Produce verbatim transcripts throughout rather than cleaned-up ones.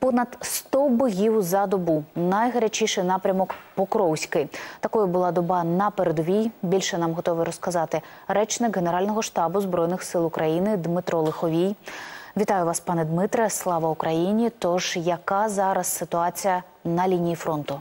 Понад сто боїв за добу. Найгарячіший напрямок – Покровський. Такою була доба на передовій. Більше нам готовий розказати речник Генерального штабу Збройних сил України Дмитро Лиховій. Вітаю вас, пане Дмитре. Слава Україні. Тож, яка зараз ситуація на лінії фронту?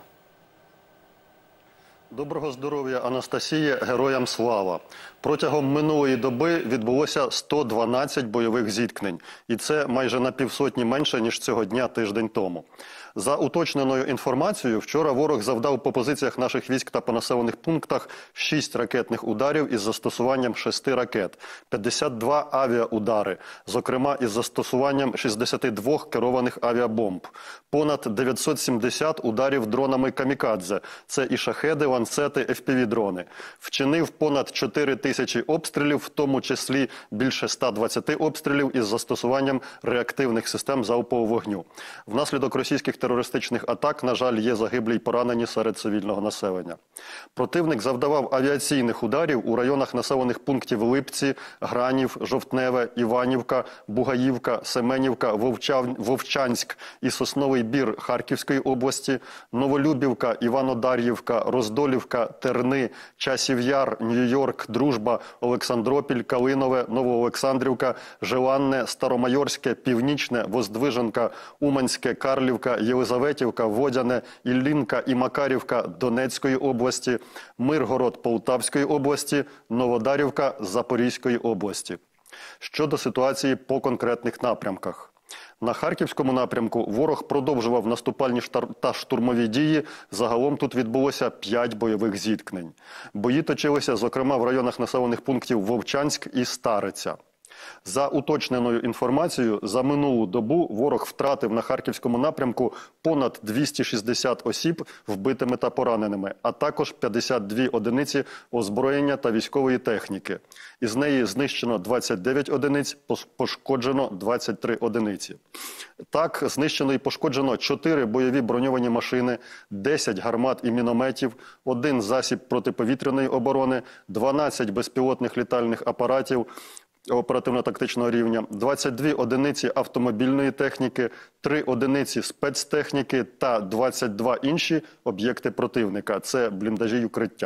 Доброго здоров'я, Анастасія. Героям слава. Протягом минулої доби відбулося сто дванадцять бойових зіткнень. І це майже на півсотні менше, ніж цього дня тиждень тому. За уточненою інформацією, вчора ворог завдав по позиціях наших військ та по населених пунктах шість ракетних ударів із застосуванням шести ракет, п'ятдесят два авіаудари, зокрема із застосуванням шістдесят два керованих авіабомб, понад дев'ятсот сімдесят ударів дронами камікадзе, це і шахеди, ланцети, еф пі ві-дрони. Вчинив понад чотири тисячі обстрілів, в тому числі більше ста двадцяти обстрілів із застосуванням реактивних систем залпового вогню. Внаслідок російських терористичних атак, на жаль, є загиблі й поранені серед цивільного населення. Противник завдавав авіаційних ударів у районах населених пунктів Липці, Гранів, Жовтневе, Іванівка, Бугаївка, Семенівка, Вовчав... Вовчанськ і Сосновий Бір Харківської області, Новолюбівка, Іванодар'ївка, Роздолівка, Терни, Часів Яр, Нью-Йорк, Дружба, Олександропіль, Калинове, Новоолександрівка, Желанне, Старомайорське, Північне, Воздвиженка, Уманське, Карлівка, Єлизаветівка, Водяне, Іллінка і Макарівка Донецької області, Миргород Полтавської області, Новодарівка Запорізької області. Щодо ситуації по конкретних напрямках. На Харківському напрямку ворог продовжував наступальні та штурмові дії. Загалом тут відбулося п'ять бойових зіткнень. Бої точилися, зокрема, в районах населених пунктів Вовчанськ і Стариця. За уточненою інформацією, за минулу добу ворог втратив на Харківському напрямку понад двісті шістдесят осіб вбитими та пораненими, а також п'ятдесят дві одиниці озброєння та військової техніки. Із неї знищено двадцять дев'ять одиниць, пошкоджено двадцять три одиниці. Так, знищено і пошкоджено чотири бойові броньовані машини, десять гармат і мінометів, один засіб протиповітряної оборони, дванадцять безпілотних літальних апаратів оперативно-тактичного рівня, двадцять дві одиниці автомобільної техніки, три одиниці спецтехніки та двадцять два інші об'єкти противника. Це бліндажі й укриття.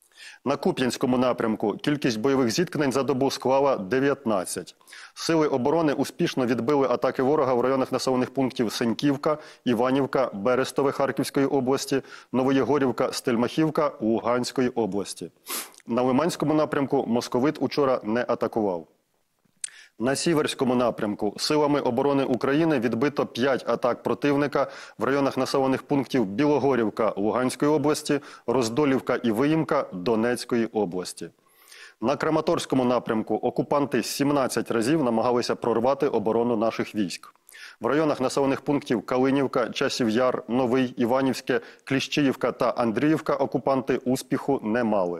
На Куп'янському напрямку кількість бойових зіткнень за добу склала дев'ятнадцять. Сили оборони успішно відбили атаки ворога в районах населених пунктів Сеньківка, Іванівка, Берестове Харківської області, Новоєгорівка, Стельмахівка Луганської області. На Лиманському напрямку московит учора не атакував. На Сіверському напрямку силами оборони України відбито п'ять атак противника в районах населених пунктів Білогорівка Луганської області, Роздолівка і Виїмка Донецької області. На Краматорському напрямку окупанти сімнадцять разів намагалися прорвати оборону наших військ. В районах населених пунктів Калинівка, Часів Яр, Новий, Іванівське, Кліщіївка та Андріївка окупанти успіху не мали.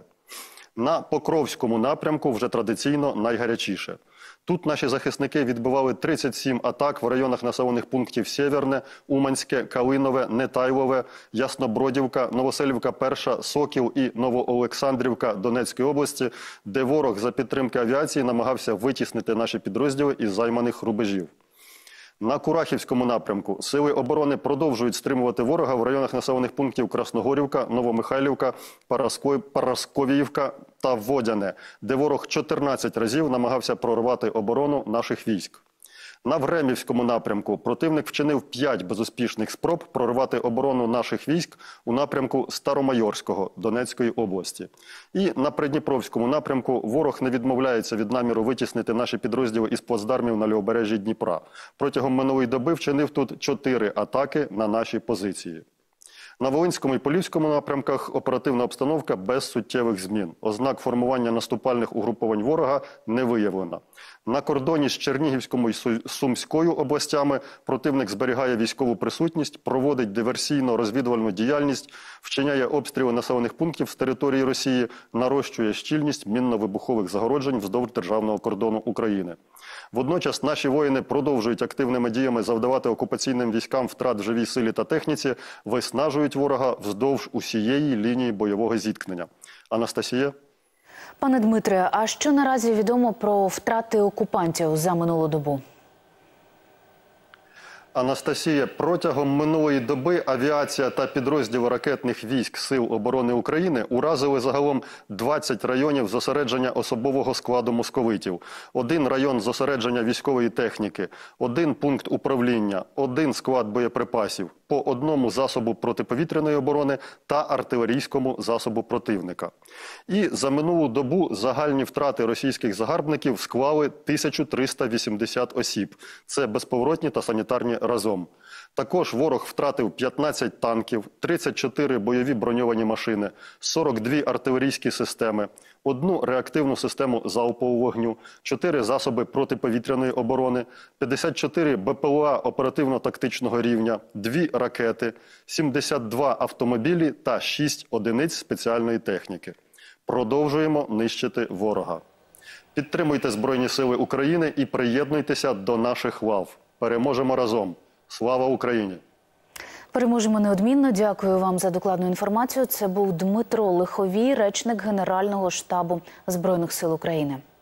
На Покровському напрямку вже традиційно найгарячіше. Тут наші захисники відбивали тридцять сім атак в районах населених пунктів Сєверне, Уманське, Калинове, Нетайлове, Яснобродівка, Новоселівка Перша, Сокіл і Новоолександрівка Донецької області, де ворог за підтримки авіації намагався витіснити наші підрозділи із займаних рубежів. На Курахівському напрямку сили оборони продовжують стримувати ворога в районах населених пунктів Красногорівка, Новомихайлівка, Парасковіївка та Водяне, де ворог чотирнадцять разів намагався прорвати оборону наших військ. На Времівському напрямку противник вчинив п'ять безуспішних спроб прорвати оборону наших військ у напрямку Старомайорського Донецької області. І на Придніпровському напрямку ворог не відмовляється від наміру витіснити наші підрозділи із плацдармів на лівобережжі Дніпра. Протягом минулої доби вчинив тут чотири атаки на наші позиції. На Волинському і Полівському напрямках оперативна обстановка без суттєвих змін. Ознак формування наступальних угруповань ворога не виявлено. На кордоні з Чернігівською і Сумською областями противник зберігає військову присутність, проводить диверсійно-розвідувальну діяльність, вчиняє обстріли населених пунктів з території Росії, нарощує щільність мінно-вибухових загороджень вздовж державного кордону України. Водночас наші воїни продовжують активними діями завдавати окупаційним військам втрат в живій силі та техніці, виснажують ворога вздовж усієї лінії бойового зіткнення. Анастасія? Пане Дмитре, а що наразі відомо про втрати окупантів за минулу добу? Анастасія, протягом минулої доби авіація та підрозділи ракетних військ Сил оборони України уразили загалом двадцять районів зосередження особового складу московитів, один район зосередження військової техніки, один пункт управління, один склад боєприпасів, по одному засобу протиповітряної оборони та артилерійському засобу противника. І за минулу добу загальні втрати російських загарбників склали тисячу триста вісімдесят осіб. Це безповоротні та санітарні разом. Також ворог втратив п'ятнадцять танків, тридцять чотири бойові броньовані машини, сорок дві артилерійські системи, одну реактивну систему залпового вогню, чотири засоби протиповітряної оборони, п'ятдесят чотири БПЛА оперативно-тактичного рівня, дві ракети, сімдесят два автомобілі та шість одиниць спеціальної техніки. Продовжуємо нищити ворога. Підтримуйте Збройні Сили України і приєднуйтеся до наших лав. Переможемо разом. Слава Україні! Переможемо неодмінно. Дякую вам за докладну інформацію. Це був Дмитро Лиховій, речник Генерального штабу Збройних сил України.